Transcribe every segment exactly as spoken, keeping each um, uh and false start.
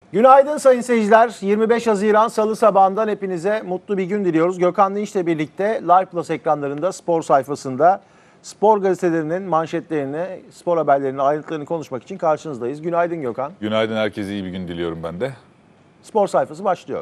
Günaydın sayın seyirciler. yirmi beş Haziran Salı sabahından hepinize mutlu bir gün diliyoruz. Gökhan Dinç'le birlikte Live Plus ekranlarında spor sayfasında spor gazetelerinin manşetlerini, spor haberlerinin ayrıntılarını konuşmak için karşınızdayız. Günaydın Gökhan. Günaydın, herkese iyi bir gün diliyorum ben de. Spor sayfası başlıyor.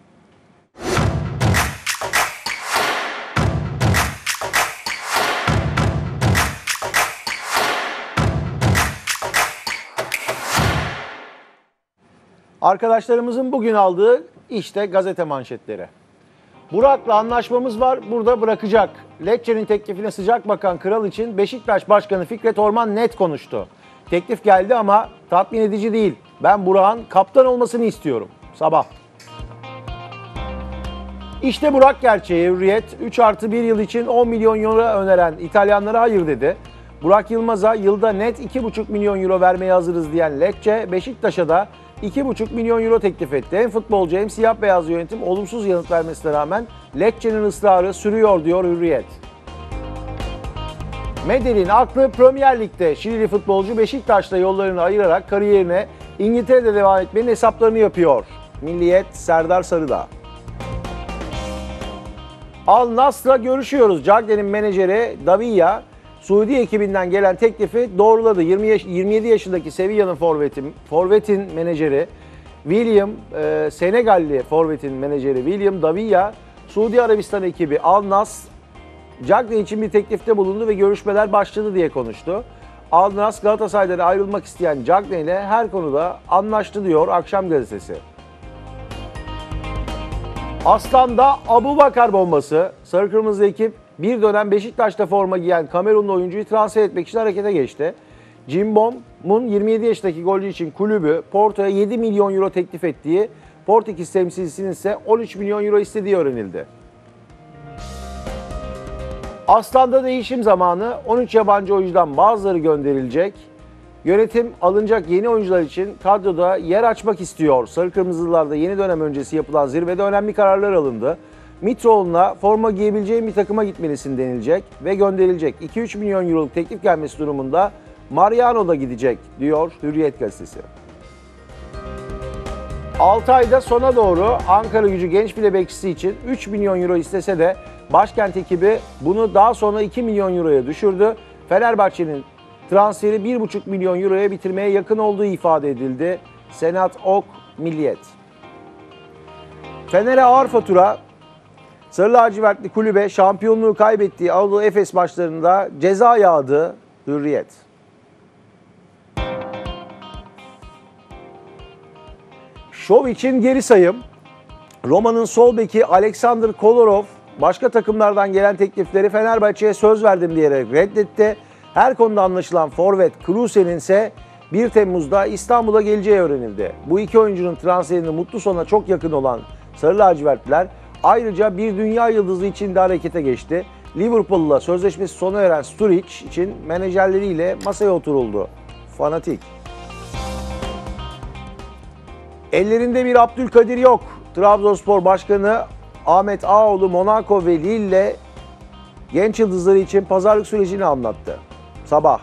Arkadaşlarımızın bugün aldığı işte gazete manşetleri. Burak'la anlaşmamız var, burada bırakacak. Lecce'nin teklifine sıcak bakan Kral için Beşiktaş Başkanı Fikret Orman net konuştu. Teklif geldi ama tatmin edici değil. Ben Burak'ın kaptan olmasını istiyorum. Sabah. İşte Burak gerçeği. Hürriyet üç artı bir yıl için on milyon euro öneren İtalyanlara hayır dedi. Burak Yılmaz'a yılda net iki buçuk milyon euro vermeye hazırız diyen Lecce, Beşiktaş'a da iki buçuk milyon euro teklif etti. Hem futbolcu hem siyah beyaz yönetim olumsuz yanıt vermesine rağmen Lecce'nin ısrarı sürüyor diyor Hürriyet. Medellin aklı Premier Lig'de. Şilili futbolcu Beşiktaş'la yollarını ayırarak kariyerine İngiltere'de devam etmenin hesaplarını yapıyor. Milliyet Serdar Sarıdağ. Al Nassr'la görüşüyoruz. Cagney'in menajeri Davia, Suudi ekibinden gelen teklifi doğruladı. yirmi yedi yaşındaki Sevilla'nın forvetin, forvetin menajeri William, e, Senegalli forvetin menajeri William Davia, Suudi Arabistan ekibi Al Nassr, Cagney için bir teklifte bulundu ve görüşmeler başladı diye konuştu. Al Nassr Galatasaray'dan ayrılmak isteyen Cagney ile her konuda anlaştı diyor Akşam Gazetesi. Aslan'da Abubakar bombası. Sarı Kırmızı ekip bir dönem Beşiktaş'ta forma giyen Kamerunlu oyuncuyu transfer etmek için harekete geçti. Cimbom'un yirmi yedi yaşındaki golcü için kulübü Porto'ya yedi milyon euro teklif ettiği, Portekiz temsilcisinin ise on üç milyon euro istediği öğrenildi. Aslan'da değişim zamanı. on üç yabancı oyuncudan bazıları gönderilecek. Yönetim alınacak yeni oyuncular için kadroda yer açmak istiyor. Sarı Kırmızılılarda yeni dönem öncesi yapılan zirvede önemli kararlar alındı. Mitroğlu'na forma giyebileceğin bir takıma gitmelisin denilecek ve gönderilecek. iki üç milyon euroluk teklif gelmesi durumunda Mariano da gidecek diyor Hürriyet gazetesi. altı ayda sona doğru Ankara Gücü genç file bekçisi için üç milyon euro istese de başkent ekibi bunu daha sonra iki milyon euroya düşürdü. Fenerbahçe'nin transferi bir buçuk milyon euroya bitirmeye yakın olduğu ifade edildi. Senat Ok Milliyet. Fener'e ağır fatura. Sarı lacivertli kulübe şampiyonluğu kaybettiği Anadolu Efes maçlarında ceza yağdı. Hürriyet. Şov için geri sayım. Roma'nın sol beki Alexander Kolarov başka takımlardan gelen teklifleri Fenerbahçe'ye söz verdim diyerek reddetti. Her konuda anlaşılan forvet Kruse'nin ise bir Temmuz'da İstanbul'a geleceği öğrenildi. Bu iki oyuncunun transferinin mutlu sona çok yakın olan Sarı lacivertliler ayrıca bir dünya yıldızı için de harekete geçti. Liverpool'la sözleşmesi sona eren Sturridge için menajerleriyle masaya oturuldu. Fanatik. Ellerinde bir Abdülkadir yok. Trabzonspor Başkanı Ahmet Ağaoğlu Monaco ve Lille'le genç yıldızları için pazarlık sürecini anlattı. Sabah.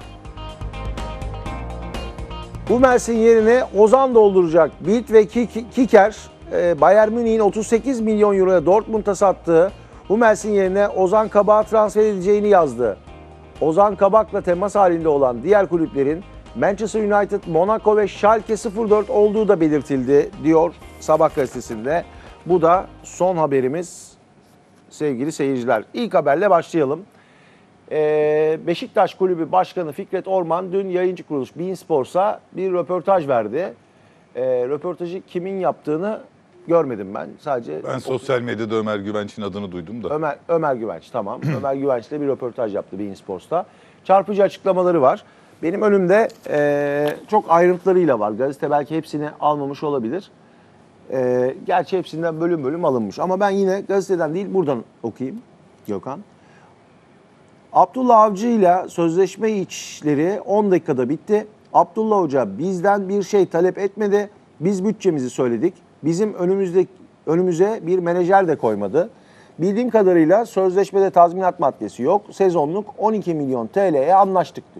Hummels'in yerine Ozan dolduracak. Bild ve Kicker, Bayern Münih'in otuz sekiz milyon euroya Dortmund'a sattığı Hummels'in yerine Ozan Kabak'ı transfer edeceğini yazdı. Ozan Kabak'la temas halinde olan diğer kulüplerin Manchester United, Monaco ve Schalke sıfır dört olduğu da belirtildi diyor Sabah gazetesinde. Bu da son haberimiz sevgili seyirciler. İlk haberle başlayalım. Ee, Beşiktaş Kulübü Başkanı Fikret Orman dün yayıncı kuruluş beIN Sports'a bir röportaj verdi. Ee, röportajı kimin yaptığını görmedim ben. Sadece Ben sosyal medyada Ömer Güvenç'in adını duydum da. Ömer Ömer Güvenç tamam. Ömer Güvenç'le bir röportaj yaptı beIN Sports'ta. Çarpıcı açıklamaları var. Benim önümde e, çok ayrıntılarıyla var. Gazete belki hepsini almamış olabilir. E, gerçi hepsinden bölüm bölüm alınmış. Ama ben yine gazeteden değil buradan okuyayım Gökhan. Abdullah Avcı ile sözleşme işleri on dakikada bitti. Abdullah Hoca bizden bir şey talep etmedi. Biz bütçemizi söyledik. Bizim önümüzde önümüze bir menajer de koymadı. Bildiğim kadarıyla sözleşmede tazminat maddesi yok. Sezonluk on iki milyon T L'ye anlaştık diyor.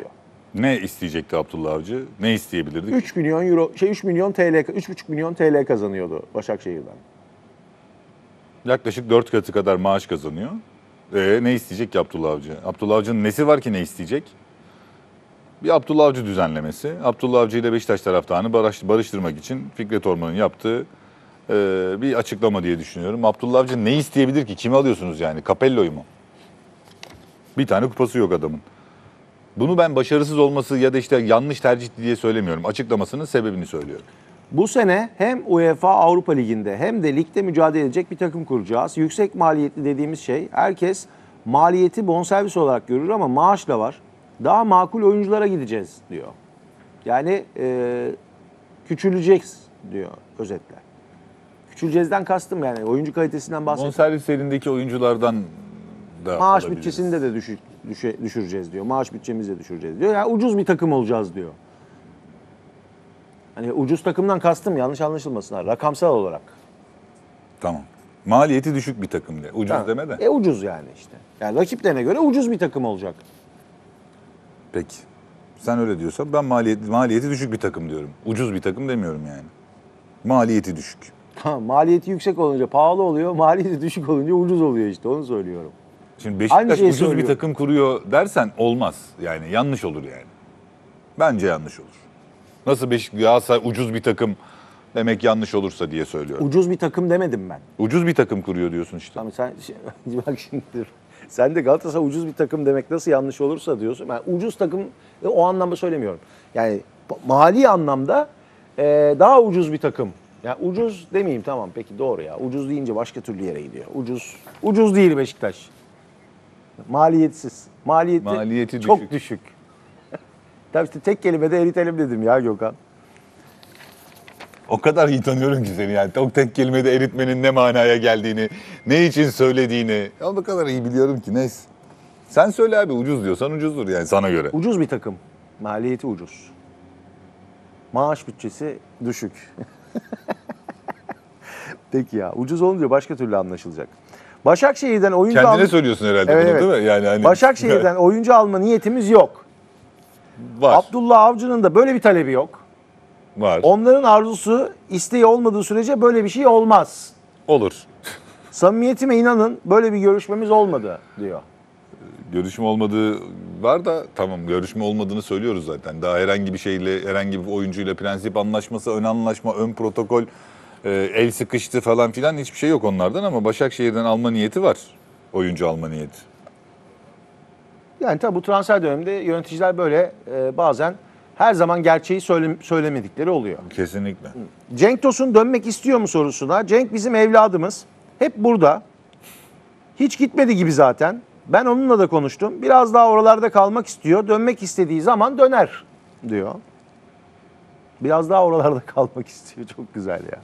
Ne isteyecekti Abdullah Avcı? Ne isteyebilirdik? üç milyon euro, şey üç milyon T L, üç buçuk milyon T L kazanıyordu Başakşehir'den. Yaklaşık dört katı kadar maaş kazanıyor. Ee, ne isteyecek ki Abdullah Avcı? Abdullah Avcı'nın nesi var ki ne isteyecek? Bir Abdullah Avcı düzenlemesi. Abdullah Avcı ile Beşiktaş taraftarını barış, barıştırmak için Fikret Orman'ın yaptığı e, bir açıklama diye düşünüyorum. Abdullah Avcı ne isteyebilir ki? Kimi alıyorsunuz yani? Capello'yu mu? Bir tane kupası yok adamın. Bunu ben başarısız olması ya da işte yanlış tercih diye söylemiyorum. Açıklamasının sebebini söylüyorum. Bu sene hem UEFA Avrupa Ligi'nde hem de ligde mücadele edecek bir takım kuracağız. Yüksek maliyetli dediğimiz şey, herkes maliyeti bonservis olarak görür ama maaş da var. Daha makul oyunculara gideceğiz diyor. Yani e, küçüleceğiz diyor özetle. Küçüleceğizden kastım yani oyuncu kalitesinden bahsediyorum. Bonservis elindeki oyunculardan da Maaş alabiliriz. bütçesini de düşür, düşe, düşüreceğiz diyor. Maaş bütçemizi de düşüreceğiz diyor. Yani ucuz bir takım olacağız diyor. Hani ucuz takımdan kastım yanlış anlaşılmasın ha. Rakamsal olarak. Tamam. Maliyeti düşük bir takım de. Ucuz Ha, deme de. E ucuz yani işte. Yani rakiplerine göre ucuz bir takım olacak. Peki. Sen öyle diyorsan ben maliyeti, maliyeti düşük bir takım diyorum. Ucuz bir takım demiyorum yani. Maliyeti düşük. Ha, maliyeti yüksek olunca pahalı oluyor, maliyeti düşük olunca ucuz oluyor işte onu söylüyorum. Şimdi Aynı Beşiktaş şeyi ucuz bir söylüyor. takım kuruyor dersen olmaz. Yani yanlış olur yani. Bence yanlış olur. Nasıl Beşiktaş Galatasaray ucuz bir takım demek yanlış olursa diye söylüyorum. Ucuz bir takım demedim ben. Ucuz bir takım kuruyor diyorsun işte. Tamam sen bak şimdi dur. Sen de Galatasaray ucuz bir takım demek nasıl yanlış olursa diyorsun. Ben ucuz takım e, o anlamda söylemiyorum. Yani mali anlamda e, daha ucuz bir takım. Yani ucuz demeyeyim tamam peki doğru ya. Ucuz deyince başka türlü yere gidiyor. Ucuz ucuz değil Beşiktaş. Maliyetsiz. Maliyeti, Maliyeti çok düşük. düşük. Tabii işte tek kelimede eritelim dedim ya Gökhan. O kadar iyi tanıyorum ki seni yani. O tek kelimede eritmenin ne manaya geldiğini, ne için söylediğini. O kadar iyi biliyorum ki neyse. Sen söyle abi ucuz diyorsan ucuzdur yani sana göre. Ucuz bir takım. Maliyeti ucuz. Maaş bütçesi düşük. Peki ya ucuz olunca başka türlü anlaşılacak. Başakşehir'den oyuncu Kendine alma... söylüyorsun herhalde Evet, bunu evet. değil mi? Yani hani Başakşehir'den oyuncu alma niyetimiz yok. var. Abdullah Avcı'nın da böyle bir talebi yok. Var. Onların arzusu, isteği olmadığı sürece böyle bir şey olmaz. Olur. Samimiyetime inanın böyle bir görüşmemiz olmadı diyor. Görüşme olmadığı var da tamam görüşme olmadığını söylüyoruz zaten. Daha herhangi bir şeyle, herhangi bir oyuncuyla prensip anlaşması, ön anlaşma, ön protokol, e, el sıkıştı falan filan hiçbir şey yok onlardan ama Başakşehir'den alma niyeti var. Oyuncu alma niyeti. Yani tabii bu transfer döneminde yöneticiler böyle e, bazen her zaman gerçeği söyle, söylemedikleri oluyor. Kesinlikle. Cenk Tosun dönmek istiyor mu sorusuna. Cenk bizim evladımız. Hep burada. Hiç gitmedi gibi zaten. Ben onunla da konuştum. Biraz daha oralarda kalmak istiyor. Dönmek istediği zaman döner diyor. Biraz daha oralarda kalmak istiyor. Çok güzel ya.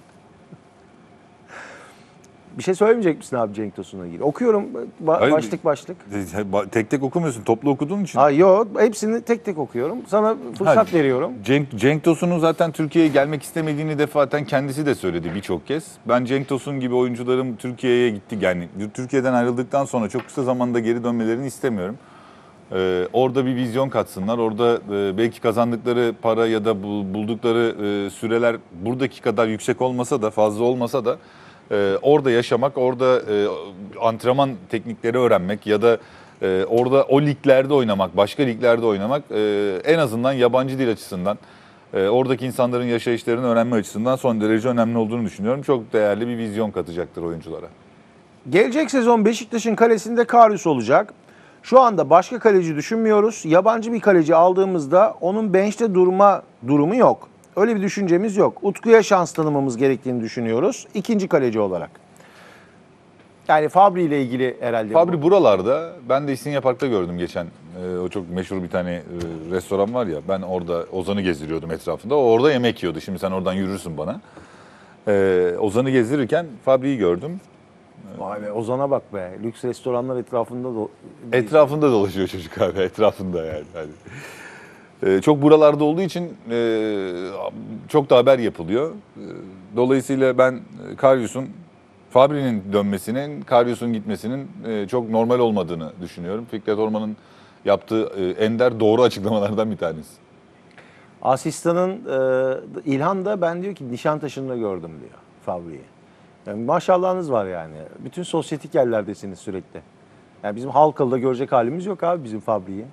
Bir şey söylemeyecek misin abi Cenk Tosun'la ilgili? Okuyorum ba- Hayır, başlık başlık. Tek tek okumuyorsun, toplu okuduğun için. Ha yok, hepsini tek tek okuyorum. Sana fırsat Hayır. veriyorum. Cenk, Cenk Tosun'un zaten Türkiye'ye gelmek istemediğini defaten kendisi de söyledi birçok kez. Ben Cenk Tosun gibi oyuncularım Türkiye'ye gitti. Yani Türkiye'den ayrıldıktan sonra çok kısa zamanda geri dönmelerini istemiyorum. Ee, orada bir vizyon katsınlar. Orada e, belki kazandıkları para ya da buldukları e, süreler buradaki kadar yüksek olmasa da fazla olmasa da e, orada yaşamak, orada e, antrenman teknikleri öğrenmek ya da e, orada o liglerde oynamak, başka liglerde oynamak e, en azından yabancı dil açısından e, oradaki insanların yaşayışlarını öğrenme açısından son derece önemli olduğunu düşünüyorum. Çok değerli bir vizyon katacaktır oyunculara. Gelecek sezon Beşiktaş'ın kalesinde Karius olacak. Şu anda başka kaleci düşünmüyoruz. Yabancı bir kaleci aldığımızda onun bench'te durma durumu yok. Öyle bir düşüncemiz yok. Utku'ya şans tanımamız gerektiğini düşünüyoruz. İkinci kaleci olarak. Yani Fabri ile ilgili herhalde. Fabri bu. buralarda, ben de İstinye Park'ta gördüm geçen. Ee, o çok meşhur bir tane e, restoran var ya, ben orada Ozan'ı gezdiriyordum etrafında. O orada yemek yiyordu. Şimdi sen oradan yürürsün bana. Ee, Ozan'ı gezdirirken Fabri'yi gördüm. Vay be Ozan'a bak be. Lüks restoranlar etrafında da. Etrafında dolaşıyor çocuk abi, etrafında yani. yani. Ee, çok buralarda olduğu için e, çok da haber yapılıyor. Ee, dolayısıyla ben Karius'un, Fabri'nin dönmesinin, Karius'un gitmesinin e, çok normal olmadığını düşünüyorum. Fikret Orman'ın yaptığı e, ender doğru açıklamalardan bir tanesi. Asistanın e, İlhan da ben diyor ki Nişantaşı'nda gördüm diyor Fabri'yi. Yani maşallahınız var yani. Bütün sosyetik yerlerdesiniz sürekli. Yani bizim Halkalı'da görecek halimiz yok abi bizim Fabri'yi.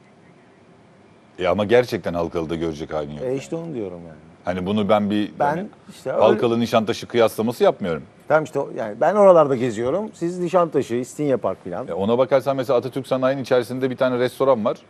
E ama gerçekten Halkalı'da görecek halin yok. E işte onu diyorum yani. Hani bunu ben bir Ben yani, işte öyle- Halkalı Nişantaşı kıyaslaması yapmıyorum. Tamam işte o- yani ben oralarda geziyorum. Siz Nişantaşı, İstinye Park falan. E ona bakarsan mesela Atatürk Sanayi'nin içerisinde bir tane restoran var.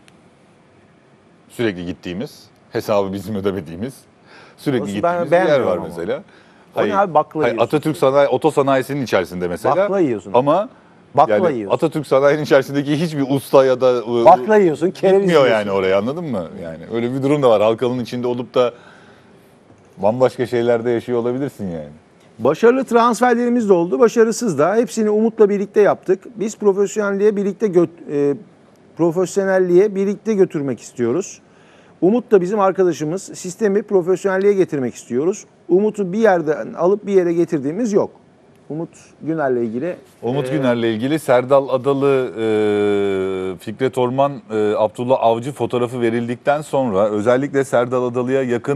Sürekli gittiğimiz, hesabı bizim ödemediğimiz, sürekli Orası ben gittiğimiz bir yer beğenmiyorum var ama. mesela. O ne abi, bakla hayır, yiyorsun. Atatürk Sanayi, Otosanayisi'nin içerisinde mesela. Bakla yiyorsun. Ama Bakla yani yiyorsun. Atatürk Sanayi'nin içerisindeki hiçbir usta ya da Bakla yiyorsun, kereviz gitmiyor yiyorsun. yani oraya, anladın mı? Yani öyle bir durum da var. Halkalı'nın içinde olup da bambaşka şeylerde yaşıyor olabilirsin yani. Başarılı transferlerimiz de oldu, başarısız da. Hepsini Umut'la birlikte yaptık. Biz profesyonelliğe birlikte gö- e, profesyonelliğe birlikte götürmek istiyoruz. Umut da bizim arkadaşımız. Sistemi profesyonelliğe getirmek istiyoruz. Umut'u bir yerden alıp bir yere getirdiğimiz yok. Umut Güner'le ilgili Umut e, Güner'le ilgili Serdal Adalı, e, Fikret Orman, e, Abdullah Avcı fotoğrafı verildikten sonra özellikle Serdal Adalı'ya yakın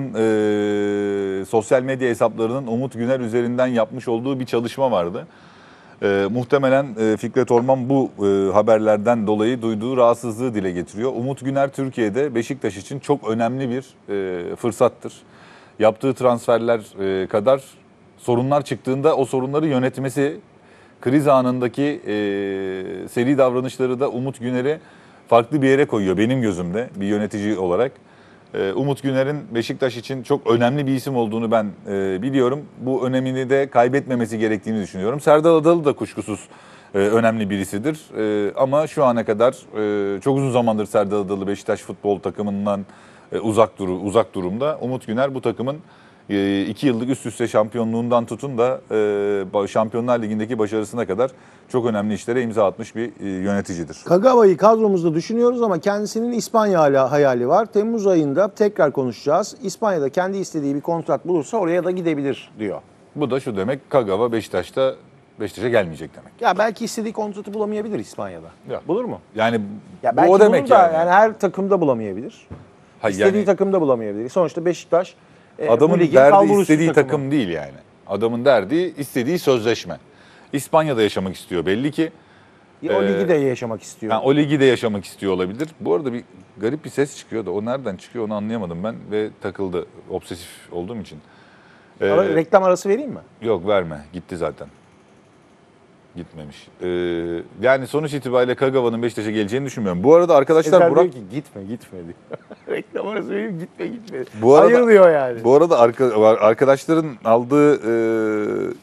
e, sosyal medya hesaplarının Umut Güner üzerinden yapmış olduğu bir çalışma vardı. E, muhtemelen e, Fikret Orman bu e, haberlerden dolayı duyduğu rahatsızlığı dile getiriyor. Umut Güner Türkiye'de Beşiktaş için çok önemli bir e, fırsattır. Yaptığı transferler e, kadar sorunlar çıktığında o sorunları yönetmesi, kriz anındaki e, seri davranışları da Umut Güner'i farklı bir yere koyuyor benim gözümde bir yönetici olarak. E, Umut Güner'in Beşiktaş için çok önemli bir isim olduğunu ben e, biliyorum. Bu önemini de kaybetmemesi gerektiğini düşünüyorum. Serdal Adalı da kuşkusuz e, önemli birisidir. E, ama şu ana kadar e, çok uzun zamandır Serdal Adalı Beşiktaş futbol takımından e, uzak duru uzak durumda. Umut Güner bu takımın e, iki yıllık üst üste şampiyonluğundan tutun da e, Şampiyonlar Ligi'ndeki başarısına kadar çok önemli işlere imza atmış bir e, yöneticidir. Kagawa'yı kadromuzda düşünüyoruz ama kendisinin İspanya hala- hayali var. Temmuz ayında tekrar konuşacağız. İspanya'da kendi istediği bir kontrat bulursa oraya da gidebilir diyor. Bu da şu demek, Kagawa Beşiktaş'ta Beşiktaş'a gelmeyecek demek. Ya belki istediği kontratı bulamayabilir İspanya'da. Ya. Bulur mu? Yani Ya bu belki o demek bulur da yani. yani her takımda bulamayabilir. Hayır, İstediği yani takımda bulamayabilir. Sonuçta Beşiktaş e, bu adamın ligin derdi kalburüstü istediği takımı. takım değil yani. Adamın derdi istediği sözleşme. İspanya'da yaşamak istiyor belli ki. Ya o Ee, ligi de yaşamak istiyor. Yani o ligi de yaşamak istiyor olabilir. Bu arada bir garip bir ses çıkıyor da o nereden çıkıyor onu anlayamadım ben ve takıldı obsesif olduğum için. Ee, Ara- reklam arası vereyim mi? Yok verme, gitti zaten. Gitmemiş. Ee, yani sonuç itibariyle Kagawa'nın Beşiktaş'a geleceğini düşünmüyorum. Bu arada arkadaşlar Eser Burak diyor ki gitme gitme diyor. reklam arası vereyim gitme gitme. Bu arada- Hayır diyor yani. Bu arada arka- arkadaşların aldığı e,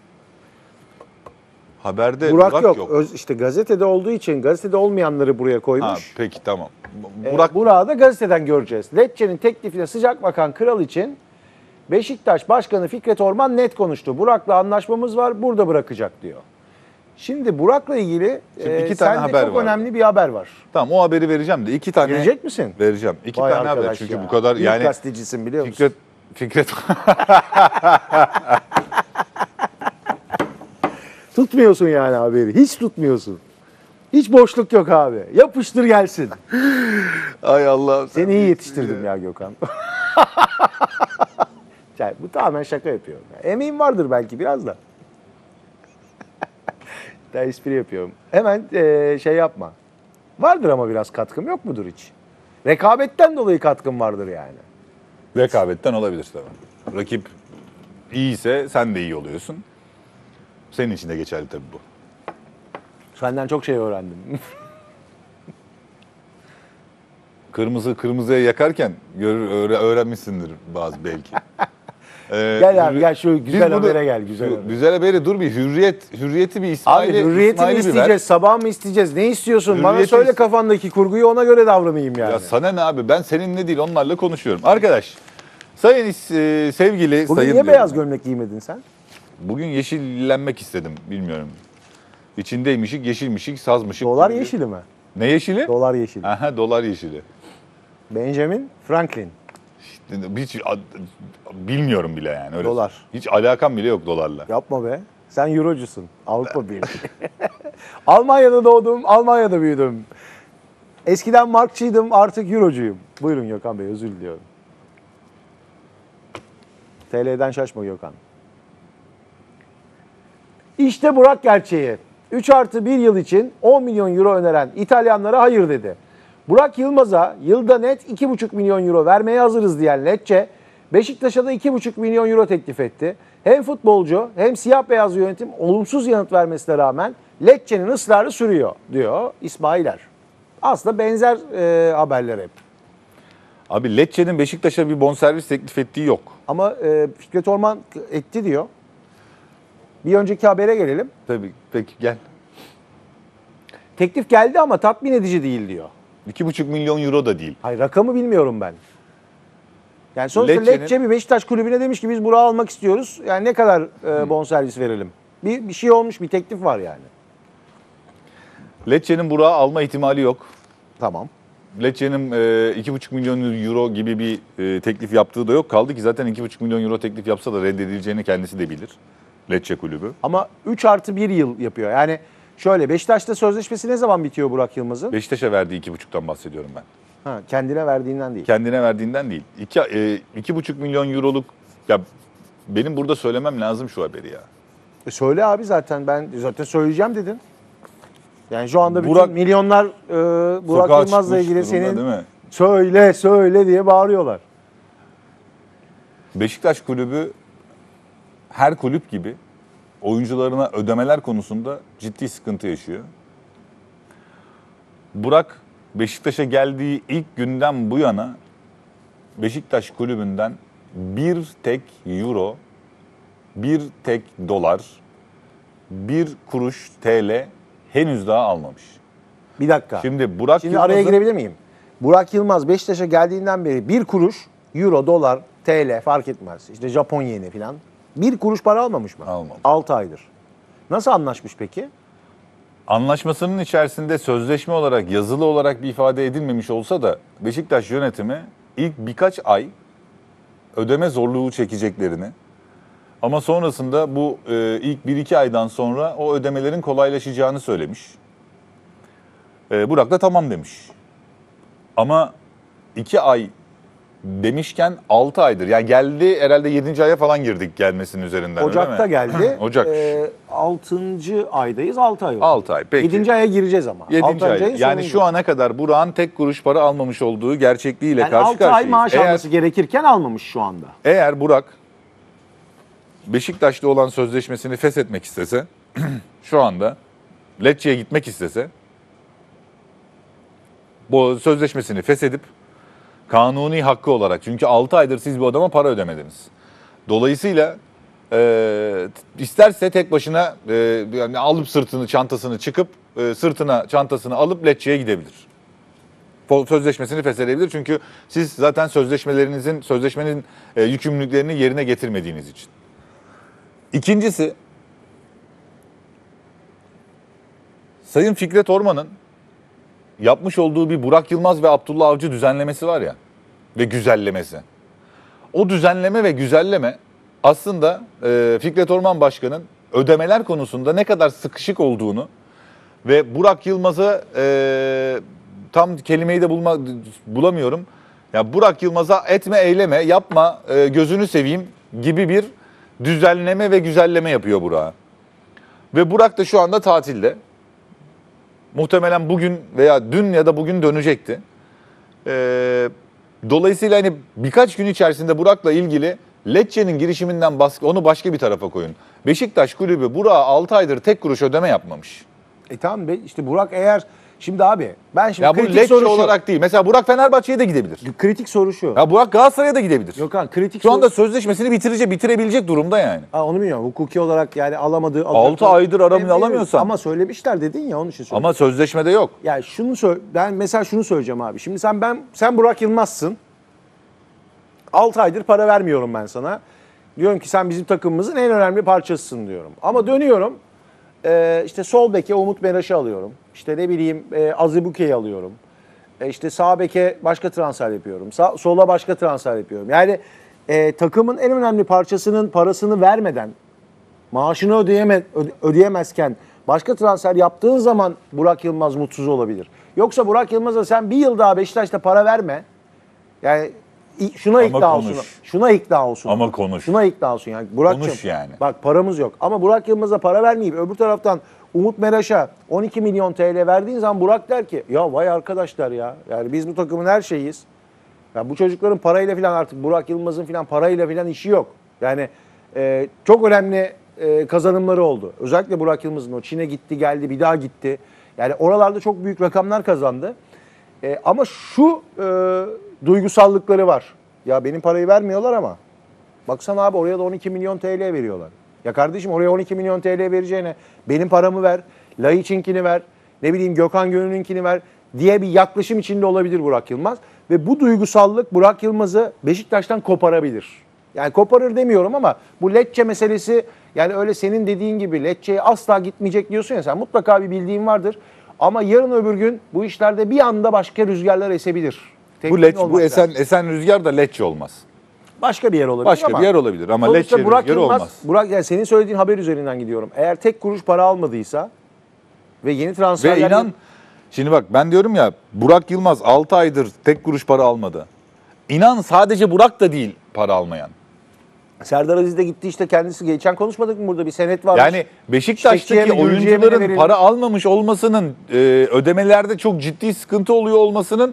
haberde Burak, Burak, yok. yok. Öz, işte gazetede olduğu için gazetede olmayanları buraya koymuş. Ha, peki tamam. Ee, Burak Burak'ı da gazeteden göreceğiz. Lecce'nin teklifine sıcak bakan Kral için Beşiktaş Başkanı Fikret Orman net konuştu. Burak'la anlaşmamız var, burada bırakacak diyor. Şimdi Burak'la ilgili Şimdi e, iki tane sende haber çok var. önemli bir haber var. tamam o haberi vereceğim de iki tane Verecek misin? vereceğim. İki Vay tane haber arkadaş çünkü ya. bu kadar İlk yani gazetecisin biliyor musun? Fikret Fikret Tutmuyorsun yani haberi. Hiç tutmuyorsun. Hiç boşluk yok abi. Yapıştır gelsin. Ay Allah'ım. Seni iyi yetiştirdim ya Gökhan. Yani bu tamamen şaka yapıyorum. Yani emeğim vardır belki biraz da. Daha espri yapıyorum. Hemen eee, şey yapma. Vardır ama biraz katkım yok mudur hiç? Rekabetten dolayı katkım vardır yani. Rekabetten olabilir tabii. Rakip iyiyse sen de iyi oluyorsun. Senin için de geçerli tabii bu. Senden çok şey öğrendim. Kırmızı kırmızıya yakarken görür, öğre- öğrenmişsindir bazı belki. Ee, Gel abi hürri- gel şu Biz güzel bunu- habere gel. Güzel Şu habere. güzel haberi dur bir hürriyet hürriyeti bir Abi İsmail'i hürriyeti mi İsmail'i bir ver. isteyeceğiz, sabah mı isteyeceğiz? Ne istiyorsun? Bana Hürriyeti söyle iste- kafandaki kurguyu, ona göre davranayım yani. Ya sana ne abi, ben seninle değil onlarla konuşuyorum. Arkadaş sayın is- e, sevgili Bugün sayın niye diyorum beyaz ben. gömlek giymedin sen? Bugün yeşillenmek istedim bilmiyorum. İçindeymişik, yeşilmişik, sazmışık. Dolar gibi. yeşili mi? Ne yeşili? Dolar yeşili. Aha dolar yeşili. Benjamin Franklin. Hiç ad- bilmiyorum bile yani. Öyle. Dolar. Hiç alakam bile yok dolarla. Yapma be. Sen Eurocusun. Avrupa Birliği. Almanya'da doğdum, Almanya'da büyüdüm. Eskiden markçıydım, artık eurocuyum. Buyurun Gökhan Bey, özür diliyorum. T L'den şaşma Gökhan. İşte Burak gerçeği. üç artı bir yıl için on milyon euro öneren İtalyanlara hayır dedi. Burak Yılmaz'a yılda net iki buçuk milyon euro vermeye hazırız diyen Lecce, Beşiktaş'a da iki buçuk milyon euro teklif etti. Hem futbolcu hem siyah beyaz yönetim olumsuz yanıt vermesine rağmen Lecce'nin ısrarı sürüyor diyor İsmailer. Aslında benzer e, haberler hep. Abi Lecce'nin Beşiktaş'a bir bonservis teklif ettiği yok. Ama e, Fikret Orman etti diyor. Bir önceki habere gelelim. Tabii, peki gel. Teklif geldi ama tatmin edici değil diyor. iki buçuk milyon euro da değil. Hayır, rakamı bilmiyorum ben. Yani sonuçta Lecce'nin- Lecce bir Beşiktaş kulübüne demiş ki biz Burak'ı almak istiyoruz. Yani ne kadar e, bonservis verelim? Bir, bir şey olmuş, bir teklif var yani. Lecce'nin Burak'ı alma ihtimali yok. Tamam. Lecce'nin e, iki buçuk milyon euro gibi bir e, teklif yaptığı da yok. Kaldı ki zaten iki buçuk milyon euro teklif yapsa da reddedileceğini kendisi de bilir. Lecce kulübü. Ama üç artı bir yıl yapıyor. Yani şöyle, Beşiktaş'ta sözleşmesi ne zaman bitiyor Burak Yılmaz'ın? Beşiktaş'a verdiği iki buçuktan bahsediyorum ben. Ha, kendine verdiğinden değil. Kendine verdiğinden değil. İki, e, iki buçuk milyon euroluk, ya benim burada söylemem lazım şu haberi ya. E söyle abi, zaten ben zaten söyleyeceğim dedin. Yani şu anda bütün Burak- milyonlar e, Burak Sokağa Yılmaz'la çıkmış ilgili durumda, senin değil mi? söyle söyle diye bağırıyorlar. Beşiktaş kulübü her kulüp gibi oyuncularına ödemeler konusunda ciddi sıkıntı yaşıyor. Burak Beşiktaş'a geldiği ilk günden bu yana Beşiktaş kulübünden bir tek euro, bir tek dolar, bir kuruş T L henüz daha almamış. Bir dakika. Şimdi Burak Şimdi araya Yılmaz'ın- girebilir miyim? Burak Yılmaz Beşiktaş'a geldiğinden beri bir kuruş, euro, dolar, T L fark etmez. İşte Japon yeni falan. Bir kuruş para almamış mı? Almamış. altı aydır. Nasıl anlaşmış peki? Anlaşmasının içerisinde sözleşme olarak, yazılı olarak bir ifade edilmemiş olsa da Beşiktaş yönetimi ilk birkaç ay ödeme zorluğu çekeceklerini, ama sonrasında bu e, ilk bir iki aydan sonra o ödemelerin kolaylaşacağını söylemiş. E, Burak da tamam demiş. Ama iki ay demişken altı aydır. Yani geldi herhalde yedinci aya falan girdik gelmesinin üzerinden. öyle Ocak'ta mi? geldi. Ocak. Ee, altıncı aydayız, altı ay oldu. altı ay. Peki. yedinci aya gireceğiz ama. yedinci Altıncı ay. ayın Yani sonuydu. şu ana kadar Burak'ın tek kuruş para almamış olduğu gerçekliğiyle yani karşı altı ay karşıyayız. maaş Eğer, alması gerekirken almamış şu anda. eğer Burak Beşiktaş'ta olan sözleşmesini feshetmek istese, şu anda Lecce'ye gitmek istese, bu sözleşmesini feshedip kanuni hakkı olarak, çünkü altı aydır siz bu adama para ödemediniz. Dolayısıyla e, isterse tek başına e, yani alıp sırtını, çantasını çıkıp e, sırtına çantasını alıp Lecce'ye gidebilir. Sözleşmesini feshedebilir, çünkü siz zaten sözleşmelerinizin, sözleşmenin e, yükümlülüklerini yerine getirmediğiniz için. İkincisi, Sayın Fikret Orman'ın yapmış olduğu bir Burak Yılmaz ve Abdullah Avcı düzenlemesi var ya, ve güzellemesi. O düzenleme ve güzelleme aslında e, Fikret Orman Başkan'ın ödemeler konusunda ne kadar sıkışık olduğunu ve Burak Yılmaz'a e, tam kelimeyi de bulma, bulamıyorum. Ya Burak Yılmaz'a etme, eyleme, yapma, e, gözünü seveyim gibi bir düzenleme ve güzelleme yapıyor Burak'a. Ve Burak da şu anda tatilde. Muhtemelen bugün veya dün ya da bugün dönecekti. Ee, dolayısıyla hani birkaç gün içerisinde Burak'la ilgili Lecce'nin girişiminden baskı, onu başka bir tarafa koyun. Beşiktaş kulübü Burak'a altı aydır tek kuruş ödeme yapmamış. E tamam be, işte Burak eğer şimdi abi ben şimdi Ya bu kritik Lecce soru şu. olarak değil. Mesela Burak Fenerbahçe'ye de gidebilir. Kritik soru şu. Ya Burak Galatasaray'a da gidebilir. Gökhan, kritik Şu soru. anda sözleşmesini bitirecek, bitirebilecek durumda yani. Ha, onu bilmiyorum. Hukuki olarak yani alamadığı... Altı aydır aramını Evet, alamıyorsan. Ama söylemişler dedin ya, onun için söylüyorum. Ama sözleşmede yok. Yani şunu söyle, ben mesela şunu söyleyeceğim abi. Şimdi sen ben sen Burak Yılmaz'sın. altı aydır para vermiyorum ben sana. Diyorum ki sen bizim takımımızın en önemli parçasısın diyorum. Ama dönüyorum. e, işte sol beke Umut Meraş'ı alıyorum. İşte ne bileyim e, Azibuke'yi alıyorum. E, işte sağ beke başka transfer yapıyorum. Sağ, sola başka transfer yapıyorum. Yani e, takımın en önemli parçasının parasını vermeden, maaşını ödeyeme, öde- ödeyemezken başka transfer yaptığın zaman Burak Yılmaz mutsuz olabilir. Yoksa Burak Yılmaz'a sen bir yıl daha Beşiktaş'ta para verme. Yani şuna Ama ikna konuş. olsun. Şuna ikna olsun. Ama konuş. Şuna ikna olsun yani. Burak'cığım, Konuş yani. bak paramız yok. Ama Burak Yılmaz'a para vermeyip öbür taraftan Umut Meraş'a on iki milyon T L verdiğin zaman Burak der ki ya vay arkadaşlar ya. Yani biz bu takımın her şeyiyiz. Ya bu çocukların parayla falan artık Burak Yılmaz'ın falan parayla falan işi yok. Yani e, çok önemli e, kazanımları oldu. Özellikle Burak Yılmaz'ın o Çin'e gitti geldi bir daha gitti. Yani oralarda çok büyük rakamlar kazandı. E, ama şu e, duygusallıkları var. Ya benim parayı vermiyorlar ama baksana abi oraya da on iki milyon T L veriyorlar. Ya kardeşim oraya on iki milyon T L vereceğine benim paramı ver, Laiç'inkini ver, ne bileyim Gökhan Gönül'ünkini ver diye bir yaklaşım içinde olabilir Burak Yılmaz. Ve bu duygusallık Burak Yılmaz'ı Beşiktaş'tan koparabilir. Yani koparır demiyorum ama bu Lecce meselesi yani öyle senin dediğin gibi Lecce'ye asla gitmeyecek diyorsun ya sen mutlaka bir bildiğin vardır. Ama yarın öbür gün bu işlerde bir anda başka rüzgarlar esebilir. Bu, Teknik Lecce, bu olmak esen, lazım. esen rüzgar da Lecce olmaz. Başka bir yer olabilir Başka ama bir yer olabilir ama sonuçta Lecce Burak rüzgarı Yılmaz, olmaz. Burak, yani senin söylediğin haber üzerinden gidiyorum. Eğer tek kuruş para almadıysa ve yeni transferler... Ve inan şimdi bak ben diyorum ya Burak Yılmaz altı aydır tek kuruş para almadı. İnan sadece Burak da değil para almayan. Serdar Aziz de gitti işte kendisi. Geçen konuşmadık mı burada bir senet var. Yani Beşiktaş'taki Çiçekçiye mi, Gülcü'ye mi ne oyuncuların verelim? para almamış olmasının e, ödemelerde çok ciddi sıkıntı oluyor olmasının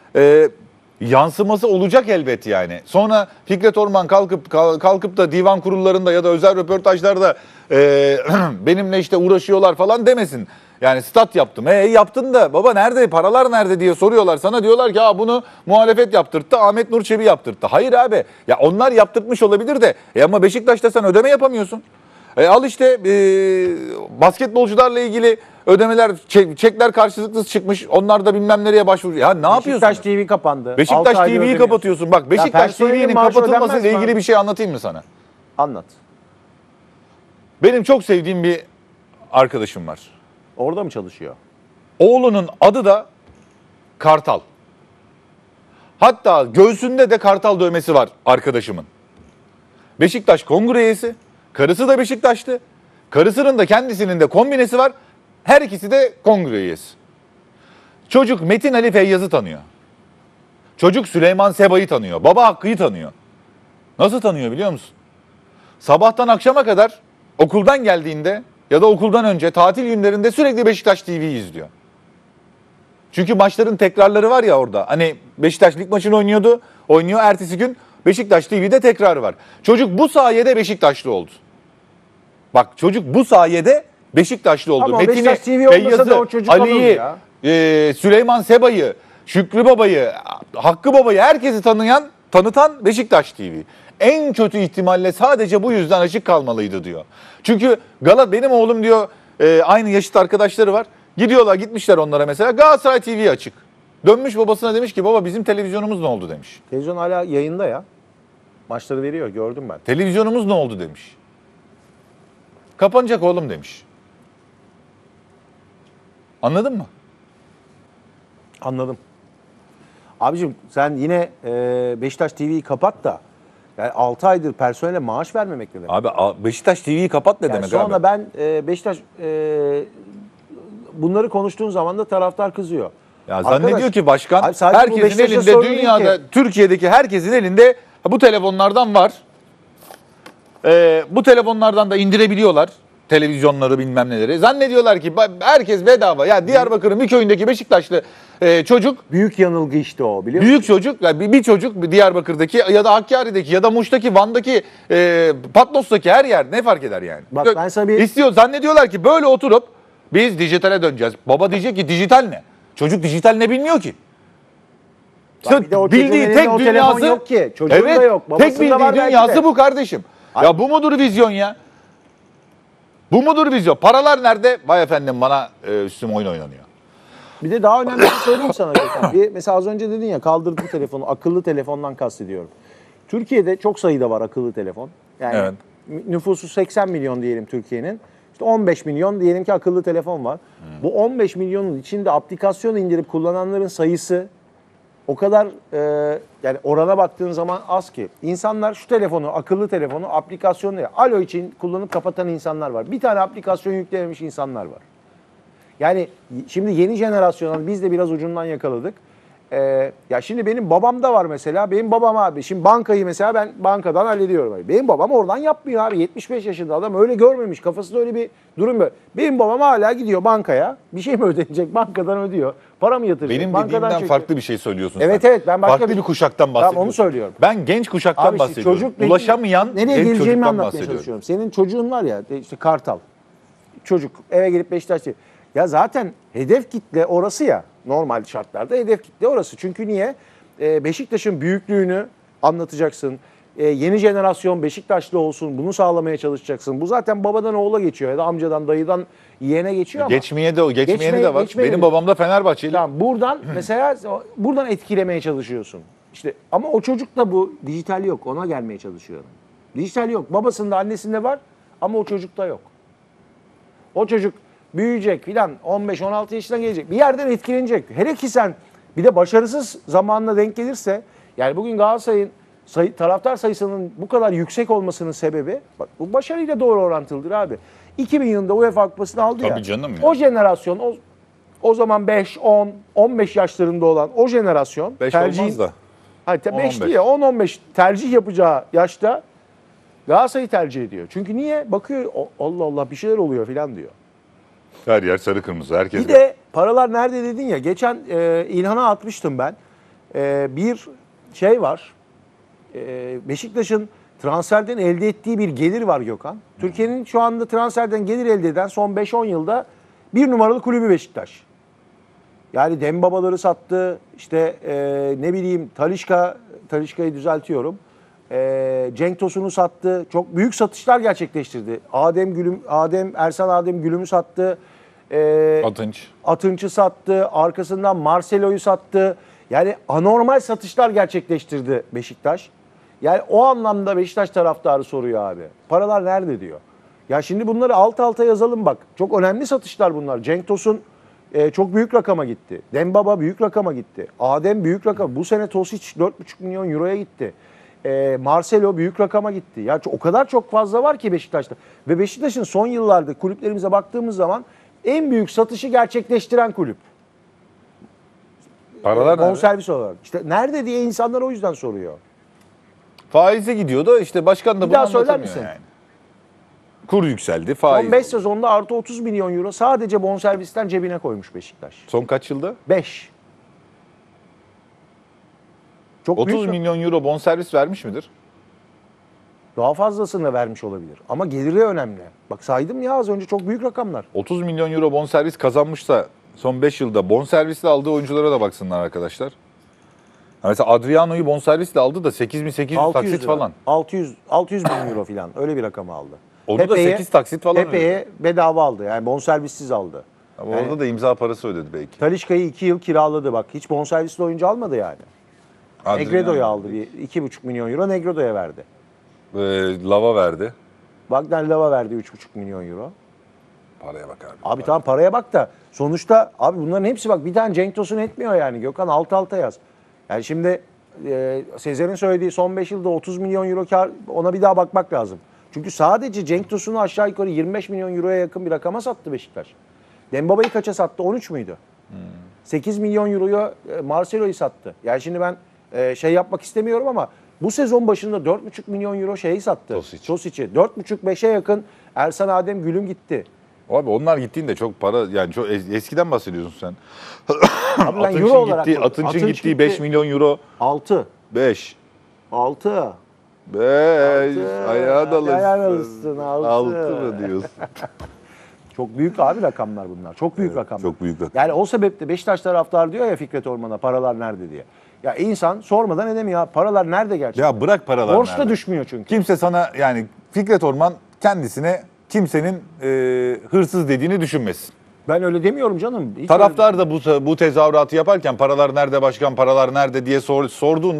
e, yansıması olacak elbet yani. Sonra Fikret Orman kalkıp kal- kalkıp da divan kurullarında ya da özel röportajlarda e, benimle işte uğraşıyorlar falan demesin. Yani stat yaptım. E yaptın da baba nerede paralar nerede diye soruyorlar sana, diyorlar ki ha bunu muhalefet yaptırttı, Ahmet Nur Çebi yaptırttı. Hayır abi ya onlar yaptırtmış olabilir de e ama Beşiktaş'ta sen ödeme yapamıyorsun. E al işte e, basketbolcularla ilgili ödemeler, çek, çekler karşılıksız çıkmış. Onlar da bilmem nereye başvuruyor. Ya ne yapıyorsun? Beşiktaş T V kapandı. Altı Beşiktaş aydır T V'yi ödemiyorsun. kapatıyorsun. Bak Beşiktaş personelin T V'nin maaşı kapatılmasıyla ödenmez mi ilgili abi? bir şey anlatayım mı sana? Anlat. Benim çok sevdiğim bir arkadaşım var. Orada mı çalışıyor? Oğlunun adı da Kartal. Hatta göğsünde de Kartal dövmesi var arkadaşımın. Beşiktaş kongre üyesi. Karısı da Beşiktaşlı. Karısının da kendisinin de kombinesi var. Her ikisi de kongre üyesi. Çocuk Metin Ali Feyyaz'ı tanıyor. Çocuk Süleyman Seba'yı tanıyor. Baba Hakkı'yı tanıyor. Nasıl tanıyor biliyor musun? Sabahtan akşama kadar okuldan geldiğinde ya da okuldan önce tatil günlerinde sürekli Beşiktaş T V'yi izliyor. Çünkü maçların tekrarları var ya orada. Hani Beşiktaş lig maçını oynuyordu. Oynuyor ertesi gün Beşiktaş T V'de tekrarı var. Çocuk bu sayede Beşiktaşlı oldu. Bak çocuk bu sayede Beşiktaşlı oldu. Ama o Metin'i, Beşiktaş T V olmasa Feyyaz'ı, da o çocuk alır Ali'yi, ya. e, Süleyman Seba'yı, Şükrü Baba'yı, Hakkı Baba'yı herkesi tanıyan, tanıtan Beşiktaş T V. En kötü ihtimalle sadece bu yüzden açık kalmalıydı diyor. Çünkü Galat benim oğlum diyor e, aynı yaşıt arkadaşları var. Gidiyorlar gitmişler onlara mesela Galatasaray T V açık. Dönmüş babasına demiş ki baba bizim televizyonumuz ne oldu demiş. Televizyon hala yayında ya. Maçları veriyor gördüm ben. Televizyonumuz ne oldu demiş. Kapanacak oğlum demiş. Anladın mı? Anladım. Abicim sen yine e, Beşiktaş T V'yi kapat da yani altı aydır personele maaş vermemek ne demek? Abi a- Beşiktaş T V'yi kapat ne Yani demek sonra abi? ben e, Beşiktaş e, bunları konuştuğun zaman da taraftar kızıyor. Ya zannediyor Arkadaş, ki başkan abi sadece bu herkesin Beşiktaş'a elinde sorun değil dünyada ki. Türkiye'deki herkesin elinde bu telefonlardan var. Ee, bu telefonlardan da indirebiliyorlar televizyonları bilmem neleri. Zannediyorlar ki ba- herkes bedava. Ya Diyarbakır'ın bir köyündeki Beşiktaşlı e, çocuk, Büyük yanılgı işte o biliyor musun? büyük çocuk, yani bir, bir çocuk bir Diyarbakır'daki ya da Hakkari'deki ya da Muş'taki, Van'daki, e, Patnos'taki her yer ne fark eder yani? Bak ben sana bir- İstiyor, zannediyorlar ki böyle oturup biz dijitale döneceğiz. Baba diyecek ki dijital ne? Çocuk dijital ne bilmiyor ki. Bak bir de o çocuğun Bildiği elinde tek o telefon dünyası yok ki. Çocuğun evet, da yok. tek Babasında bildiği var belki dünyası de. bu kardeşim. Ay- Ya bu mudur vizyon ya? Bu mudur vizyon? Paralar nerede? Vay efendim bana e, üstüme oyun oynanıyor. Bir de daha önemli bir şey söyleyeyim sana Gökhan. Bir, mesela az önce dedin ya kaldırdım telefonu. Akıllı telefondan kastediyorum. Türkiye'de çok sayıda var akıllı telefon. Yani Evet. nüfusu seksen milyon diyelim Türkiye'nin. İşte on beş milyon diyelim ki akıllı telefon var. Bu on beş milyonun içinde aplikasyon indirip kullananların sayısı o kadar e, yani orana baktığın zaman az ki. İnsanlar şu telefonu, akıllı telefonu, aplikasyonu ya, alo için kullanıp kapatan insanlar var. Bir tane aplikasyon yüklememiş insanlar var. Yani şimdi yeni jenerasyonun biz de biraz ucundan yakaladık. Ee, ya şimdi benim babam da var mesela. Benim babam abi. Şimdi bankayı mesela ben bankadan hallediyorum. Abi. Benim babam oradan yapmıyor abi. yetmiş beş yaşında adam öyle görmemiş. Kafasında öyle bir durum böyle. Benim babam hala gidiyor bankaya. Bir şey mi ödenecek? Bankadan ödüyor. Para mı yatıracak? Benim Bankadan dediğimden çekiyor. farklı bir şey söylüyorsun Evet sen. evet ben başka farklı bir, bir kuşaktan bahsediyorum. Tamam onu söylüyorum. Ben genç kuşaktan Abi işte bahsediyorum. çocuk Ulaşamayan nereye genç geleceğimi çocuktan anlatmaya bahsediyorum. çalışıyorum. Senin çocuğun var ya işte Kartal. Çocuk eve gelip Beşiktaş diyor. Ya zaten hedef kitle orası ya. Normal şartlarda hedef kitle orası. Çünkü niye? Ee, Beşiktaş'ın büyüklüğünü anlatacaksın. Ee, yeni jenerasyon Beşiktaşlı olsun. Bunu sağlamaya çalışacaksın. Bu zaten babadan oğula geçiyor ya da amcadan dayıdan yeğene geçiyor ama. Geçmeye de o, geçmeyeni Geçmeye- de var. geçmeyeni Benim de- babam da Fenerbahçeli. Tamam, buradan mesela buradan etkilemeye çalışıyorsun. İşte ama o çocukta bu dijital yok. Ona gelmeye çalışıyorum. Dijital yok. Babasında, annesinde var ama o çocukta yok. O çocuk büyüyecek filan on beş on altı yaşına gelecek. Bir yerden etkilenecek. Hele ki sen bir de başarısız zamanına denk gelirse yani bugün Galatasaray'ın sayı, taraftar sayısının bu kadar yüksek olmasının sebebi bak bu başarıyla doğru orantılıdır abi. iki bin yılında UEFA Kupası'nı aldı ya. Tabii canım ya. O jenerasyon o, o zaman beş, on, on beş yaşlarında olan o jenerasyon beş tercihin- olmaz da. Hayır on, beş on değil beş. ya on on beş tercih yapacağı yaşta Galatasaray'ı tercih ediyor. Çünkü niye? Bakıyor "O- Allah Allah bir şeyler oluyor filan diyor. Her yer sarı kırmızı. Herkes Bir de paralar nerede dedin ya. Geçen e, İlhan'a atmıştım ben. E, bir şey var. E, Beşiktaş'ın transferden elde ettiği bir gelir var Gökhan. Türkiye'nin şu anda transferden gelir elde eden son beş on yılda bir numaralı kulübü Beşiktaş. Yani Dembabaları sattı. İşte e, ne bileyim Talisca, Talisca'yı düzeltiyorum. E, Cenk Tosun'u sattı. Çok büyük satışlar gerçekleştirdi. Adem Gülüm, Adem Ersan Adem Gülüm'ü sattı. E, Atınç. Atınç'ı sattı. Arkasından Marcelo'yu sattı. Yani anormal satışlar gerçekleştirdi Beşiktaş. Yani o anlamda Beşiktaş taraftarı soruyor abi. Paralar nerede diyor. Ya şimdi bunları alt alta yazalım bak. Çok önemli satışlar bunlar. Cenk Tosun e, çok büyük rakama gitti. Dembaba büyük rakama gitti. Adem büyük rakam. Bu sene Tosic dört buçuk milyon euroya gitti. E, Marcelo büyük rakama gitti. Ya o kadar çok fazla var ki Beşiktaş'ta. Ve Beşiktaş'ın son yıllarda kulüplerimize baktığımız zaman en büyük satışı gerçekleştiren kulüp. Paralar nerede? Bonservis olarak. İşte nerede diye insanlar o yüzden soruyor. Faize gidiyor da işte başkan da Bir bunu daha söyler anlatamıyor misin? yani. Kur yükseldi, faiz. Son beş sezonda artı otuz milyon euro sadece bonservisten cebine koymuş Beşiktaş. Son kaç yılda? beş. Çok otuz büyük. milyon euro bonservis vermiş midir? Daha fazlasını vermiş olabilir. Ama geliri önemli. Bak saydım ya az önce çok büyük rakamlar. otuz milyon euro bonservis kazanmışsa son beş yılda bonservisle aldığı oyunculara da baksınlar arkadaşlar. Ha mesela Adriano'yu bonservisle aldı da sekiz bin sekiz yüz altı yüz taksit lira. falan. altı yüz altı yüz bin euro falan öyle bir rakamı aldı. Onu da Pepe'ye- sekiz taksit falan ödedi. Pepe'ye bedava aldı. Yani bonservissiz aldı. Ama Yani- orada da imza parası ödedi belki. Talisca'yı iki yıl kiraladı bak. Hiç bonservisli oyuncu almadı yani. Adriano Negredo'yu aldı. Bir, iki buçuk milyon euro Negredo'ya verdi. Ee, lava verdi. Wagner Lava verdi üç buçuk milyon euro. Paraya bak abi. Abi tamam paraya bak da sonuçta abi bunların hepsi bak bir tane Cenk Tosun etmiyor yani. Gökhan alt alta yaz. Yani şimdi e, Sezer'in söylediği son beş yılda otuz milyon euro kar ona bir daha bakmak lazım. Çünkü sadece Cenk Tosun'u aşağı yukarı yirmi beş milyon euroya yakın bir rakama sattı Beşiktaş. Dembaba'yı kaça sattı? on üç müydü? Hmm. sekiz milyon euroya e, Marcelo'yu sattı. Yani şimdi ben e, şey yapmak istemiyorum ama bu sezon başında dört buçuk milyon euro şeyi sattı. Tosic. Tosic'i. dört buçuk beşe yakın Ersan Adem Gülüm gitti. Abi onlar gittiğinde çok para yani çok es- eskiden bahsediyorsun sen. Abi ben Atınç'ın euro olarak gittiği, bakıyorum. Atınç'ın Atınç gittiği gitti. beş milyon euro. altı. beş. altı. beş. Altı. Ayağa dalışsın. Ayağa dalışsın, altı. altı mı diyorsun? Çok büyük abi rakamlar bunlar. Çok büyük rakamlar. çok büyük rakam. Yani o sebeple Beşiktaş taraftar diyor ya Fikret Orman'a paralar nerede diye. Ya insan sormadan edemiyor. Paralar nerede gerçekten? Ya bırak paralar Borç da nerede? düşmüyor çünkü. Kimse sana yani Fikret Orman kendisine kimsenin e, hırsız dediğini düşünmesin. Ben öyle demiyorum canım. Hiç Taraftar da bu bu tezahüratı yaparken paralar nerede başkan, paralar nerede diye sor, sorduğunda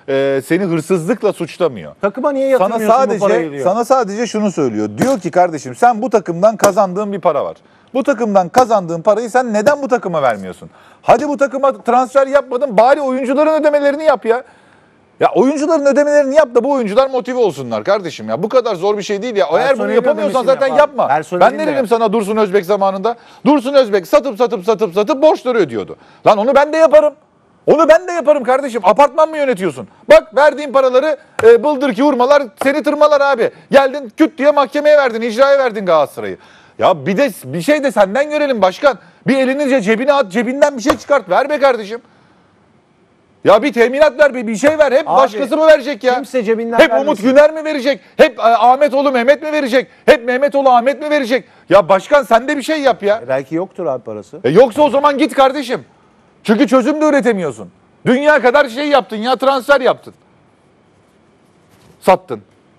e, seni hırsızlıkla suçlamıyor. Takıma niye Sana yatırmıyorsun bu parayı sadece diyor. sana sadece şunu söylüyor. Diyor ki kardeşim sen bu takımdan kazandığın bir para var. Bu takımdan kazandığın parayı sen neden bu takıma vermiyorsun? Hadi bu takıma transfer yapmadın bari oyuncuların ödemelerini yap ya. Ya oyuncuların ödemelerini yap da bu oyuncular motive olsunlar kardeşim ya. Bu kadar zor bir şey değil ya. Eğer bunu Personelin yapamıyorsan ödemesini zaten yap abi. yapma. Personelin Ben de ne dedim yap. sana Dursun Özbek zamanında? Dursun Özbek satıp satıp satıp satıp borçları ödüyordu. Lan onu ben de yaparım. Onu ben de yaparım kardeşim. Apartman mı yönetiyorsun? Bak verdiğin paraları e, bıldır ki vurmalar seni tırmalar abi. Geldin küt diye mahkemeye verdin, icraya verdin Galatasaray'ı. Ya bir de bir şey de senden görelim başkan. Bir elini cebine at, cebinden bir şey çıkart. Ver be kardeşim. Ya bir teminat ver, bir bir şey ver. Hep Abi, başkası mı verecek ya? kimse cebinden Hep vermesin. Umut Güner mi verecek? Hep e, Ahmetoğlu Mehmet mi verecek? Hep Mehmetoğlu Ahmet mi verecek? Ya başkan sen de bir şey yap ya. E belki yoktur abi parası. E yoksa o zaman git kardeşim. Çünkü çözüm de üretemiyorsun. Dünya kadar şey yaptın ya, transfer yaptın. Sattın.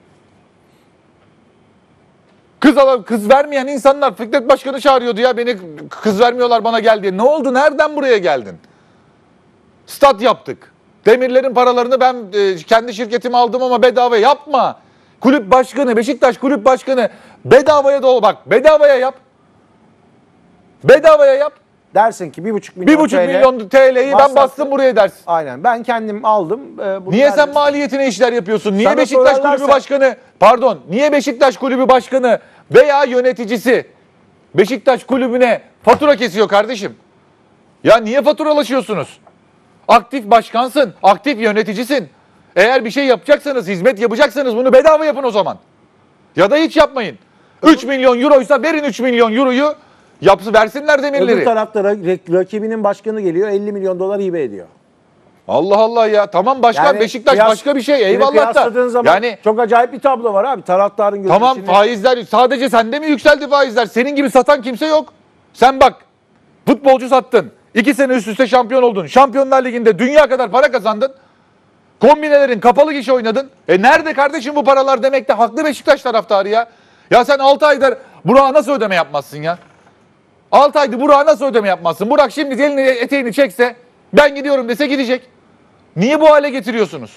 Kız alan, kız vermeyen insanlar Fikret Başkanı çağırıyordu ya beni kız vermiyorlar bana gel diye. Ne oldu? Nereden buraya geldin? Stat yaptık. Demirlerin paralarını ben e, kendi şirketime aldım ama bedava yapma. Kulüp başkanı, Beşiktaş kulüp başkanı bedavaya da ol bak. Bedavaya yap. Bedavaya yap. Dersin ki bir buçuk milyon Bir buçuk T L milyon T L'yi ben masraflı. bastım buraya dersin. Aynen ben kendim aldım. Ee, bunu Niye sen verdim. maliyetine işler yapıyorsun? Niye Sana Beşiktaş sorarlarsa- kulübü başkanı, pardon, niye Beşiktaş kulübü başkanı veya yöneticisi Beşiktaş kulübüne fatura kesiyor kardeşim? Ya niye faturalaşıyorsunuz? Aktif başkansın, aktif yöneticisin. Eğer bir şey yapacaksanız, hizmet yapacaksanız bunu bedava yapın o zaman. Ya da hiç yapmayın. üç milyon euroysa verin üç milyon euroyu, yapsı versinler Öbür demirleri. tarafta ra- rakibinin başkanı geliyor elli milyon dolar hibe ediyor. Allah Allah ya. Tamam başkan, Yani Beşiktaş kıyas- başka bir şey. Şimdi Eyvallah kıyasladığın da. zaman Yani çok acayip bir tablo var abi. Taraftarın gözü tamam içinde- faizler sadece sende mi yükseldi faizler? Senin gibi satan kimse yok. Sen bak futbolcu sattın. İki sene üst üste şampiyon oldun. Şampiyonlar Ligi'nde dünya kadar para kazandın. Kombinelerin kapalı gişe oynadın. E nerede kardeşim bu paralar demekte haklı Beşiktaş taraftarı ya. Ya sen altı aydır Burak'a nasıl ödeme yapmazsın ya? altı aydır Burak'a nasıl ödeme yapmazsın? Burak şimdi elini eteğini çekse ben gidiyorum dese gidecek. Niye bu hale getiriyorsunuz?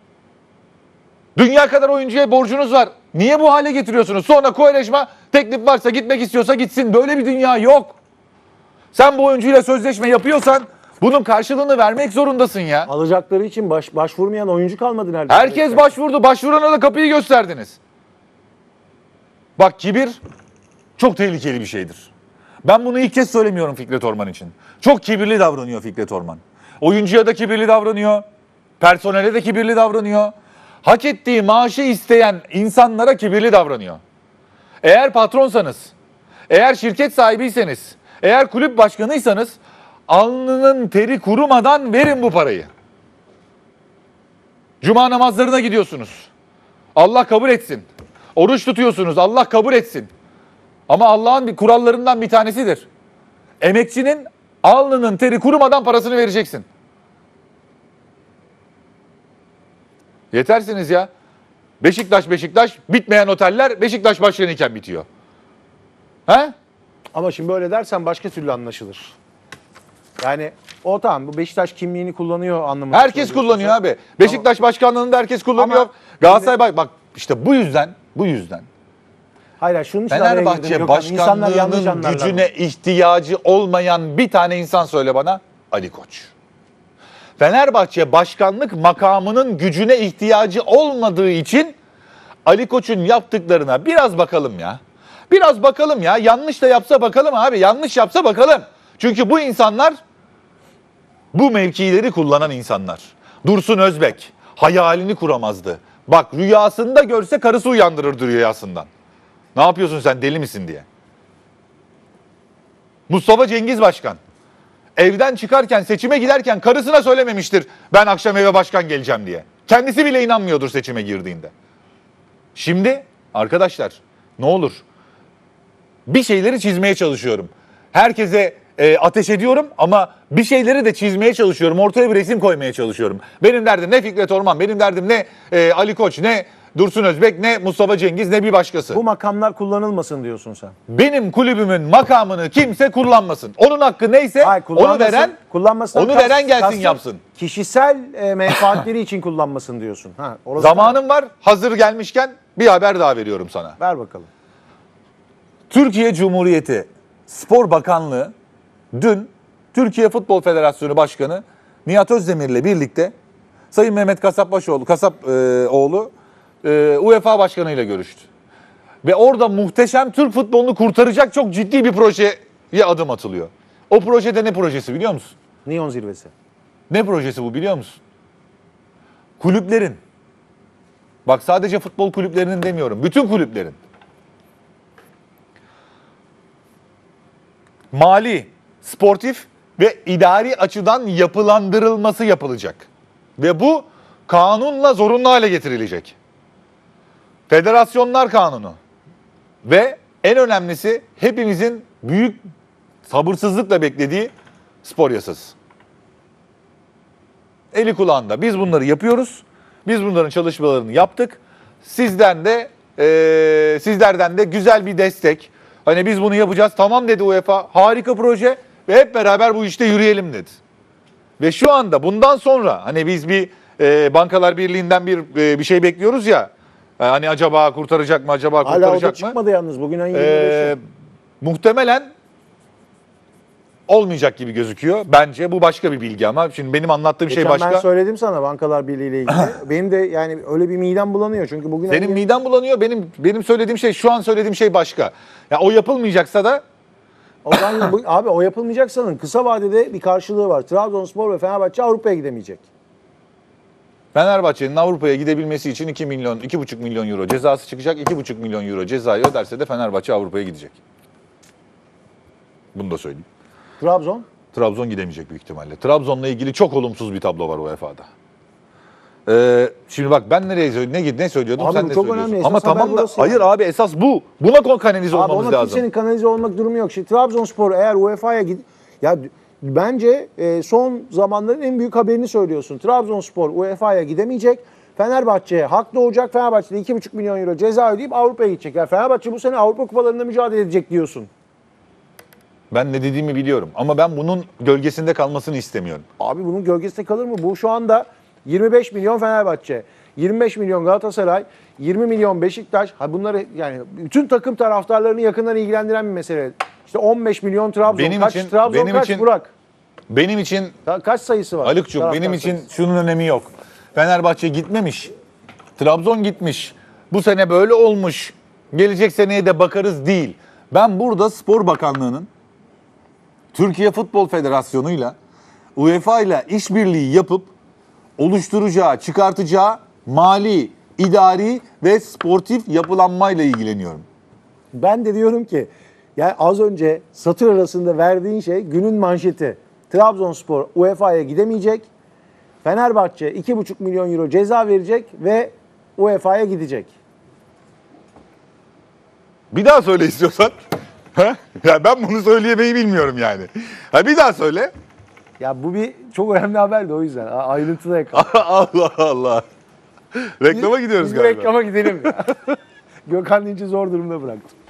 Dünya kadar oyuncuya borcunuz var. Niye bu hale getiriyorsunuz? Sonra Kovalejma teklif varsa gitmek istiyorsa gitsin. Böyle bir dünya yok. Sen bu oyuncuyla sözleşme yapıyorsan bunun karşılığını vermek zorundasın ya. Alacakları için baş, başvurmayan oyuncu kalmadı neredeyse. Herkes başvurdu. Başvurana da kapıyı gösterdiniz. Bak kibir çok tehlikeli bir şeydir. Ben bunu ilk kez söylemiyorum Fikret Orman için. Çok kibirli davranıyor Fikret Orman. Oyuncuya da kibirli davranıyor. Personele de kibirli davranıyor. Hak ettiği maaşı isteyen insanlara kibirli davranıyor. Eğer patronsanız, eğer şirket sahibiyseniz, eğer kulüp başkanıysanız alnının teri kurumadan verin bu parayı. Cuma namazlarına gidiyorsunuz. Allah kabul etsin. Oruç tutuyorsunuz. Allah kabul etsin. Ama Allah'ın bir kurallarından bir tanesidir. Emekçinin alnının teri kurumadan parasını vereceksin. Yetersiniz ya. Beşiktaş Beşiktaş bitmeyen oteller Beşiktaş başkanıyken bitiyor. He? Ama şimdi böyle dersen başka türlü anlaşılır. Yani o tamam bu Beşiktaş kimliğini kullanıyor anlamında. Herkes söylüyorsun kullanıyor sen. abi. Beşiktaş başkanlığında herkes kullanıyor. Ama Galatasaray bak, bak işte bu yüzden bu yüzden Hayır hayır, şunun için araya girdim Fenerbahçe Gökhan. İnsanlar yanlış başkanlığının anlarlar. gücüne ihtiyacı olmayan bir tane insan söyle bana. Ali Koç. Fenerbahçe başkanlık makamının gücüne ihtiyacı olmadığı için Ali Koç'un yaptıklarına biraz bakalım ya. Biraz bakalım ya. Yanlış da yapsa bakalım abi. Yanlış yapsa bakalım. Çünkü bu insanlar bu mevkileri kullanan insanlar. Dursun Özbek hayalini kuramazdı. Bak rüyasında görse karısı uyandırırdı rüyasından. Ne yapıyorsun sen, deli misin diye. Mustafa Cengiz Başkan evden çıkarken, seçime giderken karısına söylememiştir ben akşam eve başkan geleceğim diye. Kendisi bile inanmıyordur seçime girdiğinde. Şimdi arkadaşlar ne olur bir şeyleri çizmeye çalışıyorum. Herkese e, ateş ediyorum ama bir şeyleri de çizmeye çalışıyorum. Ortaya bir resim koymaya çalışıyorum. Benim derdim ne Fikret Orman, benim derdim ne e, Ali Koç, ne Dursun Özbek, ne Mustafa Cengiz, ne bir başkası. Bu makamlar kullanılmasın diyorsun sen. Benim kulübümün makamını kimse kullanmasın. Onun hakkı neyse Hayır, onu kullanmasın- veren kullanmasından onu kast- veren gelsin kastım yapsın. Kişisel e, menfaatleri için kullanmasın diyorsun. Ha, orası Zamanım var. Hazır gelmişken bir haber daha veriyorum sana. Ver bakalım. Türkiye Cumhuriyeti Spor Bakanlığı dün Türkiye Futbol Federasyonu Başkanı Nihat Özdemir'le birlikte Sayın Mehmet Kasapbaşoğlu, Kasapoğlu e, UEFA Başkanı ile görüştü. Ve orada muhteşem Türk futbolunu kurtaracak çok ciddi bir projeye adım atılıyor. O projede ne projesi biliyor musun? Neon zirvesi. Ne projesi bu biliyor musun? Kulüplerin, bak sadece futbol kulüplerinin demiyorum, bütün kulüplerin mali, sportif ve idari açıdan yapılandırılması yapılacak. Ve bu kanunla zorunlu hale getirilecek. Federasyonlar Kanunu ve en önemlisi hepimizin büyük sabırsızlıkla beklediği spor yasası. Eli kulağında. Biz bunları yapıyoruz. Biz bunların çalışmalarını yaptık. Sizden de e, sizlerden de güzel bir destek. Hani biz bunu yapacağız. Tamam dedi UEFA. Harika proje ve hep beraber bu işte yürüyelim dedi. Ve şu anda bundan sonra hani biz bir e, Bankalar Birliği'nden bir e, bir şey bekliyoruz ya. E, hani acaba kurtaracak mı? Acaba Hala o da kurtaracak mı? çıkmadı yalnız. Bugün ayın E, yirmi beşi. muhtemelen olmayacak gibi gözüküyor. Bence bu başka bir bilgi ama şimdi benim anlattığım şey Geçen başka. ben söyledim sana Bankalar Birliği ile ilgili. Benim de yani öyle bir midem bulanıyor. Çünkü bugün Senin ayın- miden bulanıyor. Benim benim söylediğim şey şu an söylediğim şey başka. Ya o yapılmayacaksa da O zaman bu- abi o yapılmayacaksanın kısa vadede bir karşılığı var. Trabzonspor ve Fenerbahçe Avrupa'ya gidemeyecek. Fenerbahçe'nin Avrupa'ya gidebilmesi için iki milyon, iki buçuk milyon euro cezası çıkacak. iki buçuk milyon euro cezayı öderse de Fenerbahçe Avrupa'ya gidecek. Bunu da söyleyeyim. Trabzon Trabzon gidemeyecek büyük ihtimalle. Trabzon'la ilgili çok olumsuz bir tablo var UEFA'da. Ee, şimdi bak ben nereye söyle- ne ne söylüyordum Abi sen bu ne çok söylüyorsun? önemli. Ama Esas haber tamam da burası hayır yani. abi esas bu. Buna kon kanalize Abi olmamız ona lazım. kimsenin kanalize olmak durumu yok. Şimdi Trabzonspor eğer UEFA'ya gid ya d- bence e, son zamanların en büyük haberini söylüyorsun. Trabzonspor UEFA'ya gidemeyecek. Fenerbahçe'ye hak doğacak. Fenerbahçe'de iki buçuk milyon euro ceza ödeyip Avrupa'ya gidecek. Yani Fenerbahçe bu sene Avrupa kupalarında mücadele edecek diyorsun. Ben ne dediğimi biliyorum ama ben bunun gölgesinde kalmasını istemiyorum. Abi bunun gölgesinde kalır mı? Bu şu anda yirmi beş milyon Fenerbahçe, yirmi beş milyon Galatasaray, yirmi milyon Beşiktaş. Ha bunları yani bütün takım taraftarlarını yakından ilgilendiren bir mesele. İşte on beş milyon Trabzon. Benim kaç için- Trabzon benim kaç için- Burak? Benim için Ka- Kaç sayısı var? Haluk'cum Taraftar benim için sayısı. şunun önemi yok. Fenerbahçe gitmemiş. Trabzon gitmiş. Bu sene böyle olmuş. Gelecek seneye de bakarız değil. Ben burada Spor Bakanlığı'nın Türkiye Futbol Federasyonu'yla UEFA ile işbirliği yapıp oluşturacağı, çıkartacağı mali, idari ve sportif yapılanmayla ilgileniyorum. Ben de diyorum ki yani az önce satır arasında verdiğin şey günün manşeti. Trabzonspor UEFA'ya gidemeyecek. Fenerbahçe iki buçuk milyon euro ceza verecek ve UEFA'ya gidecek. Bir daha söyle istiyorsan. Ha? Ya ben bunu söyleyemeyi bilmiyorum yani. Ha bir daha söyle. Ya bu bir çok önemli haberdi o yüzden. A- Ayrıntıda yakın. Allah Allah. Reklama gidiyoruz Biz bir galiba. reklama gidelim. Gökhan Dinç'i zor durumda bıraktım.